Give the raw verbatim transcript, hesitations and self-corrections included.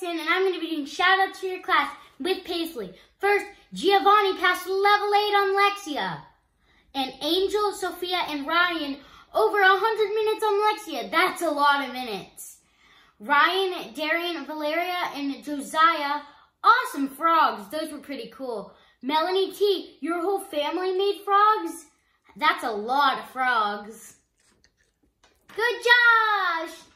Madison, and I'm going to be doing shout outs to your class with Paisley. First, Giovanni passed level eight on Lexia. And Angel, Sophia, and Ryan over one hundred minutes on Lexia. That's a lot of minutes. Ryan, Darian, Valeria, and Josiah, awesome frogs. Those were pretty cool. Melanie T, your whole family made frogs? That's a lot of frogs. Good job!